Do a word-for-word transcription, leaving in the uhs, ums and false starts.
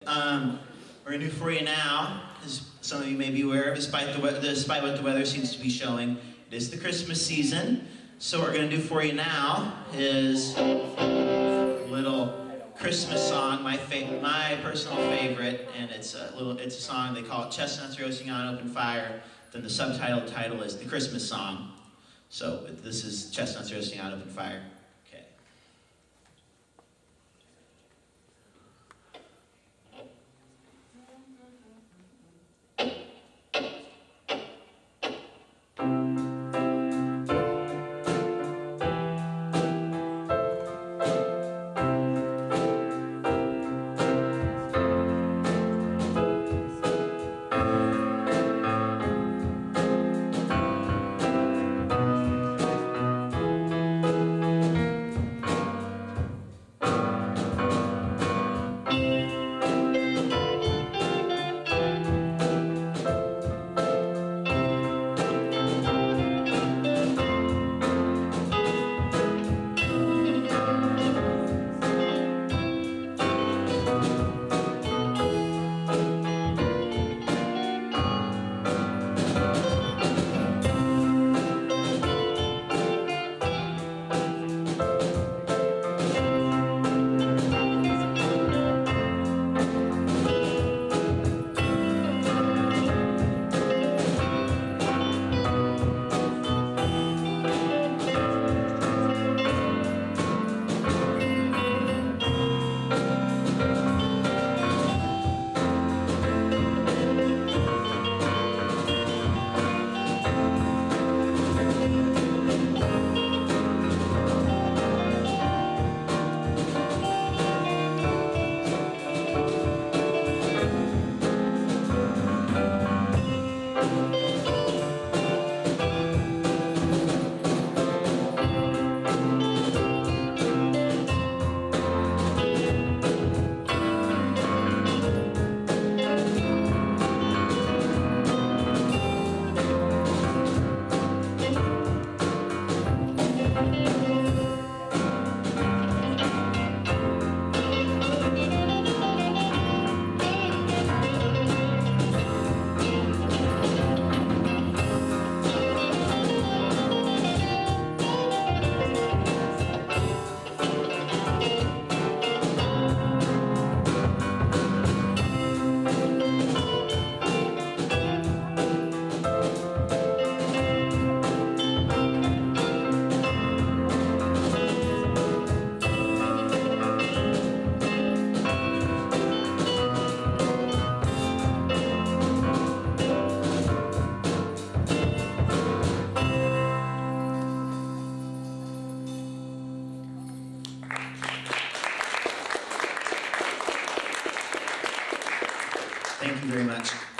Um, we're gonna do for you now, as some of you may be aware of, despite, the despite what the weather seems to be showing, it is the Christmas season. So what we're gonna do for you now is a little Christmas song, my favorite, my personal favorite, and it's a little, it's a song they call it "Chestnuts Roasting on Open Fire." Then the subtitle title is "The Christmas Song." So this is "Chestnuts Roasting on Open Fire." Okay. Thank you very much.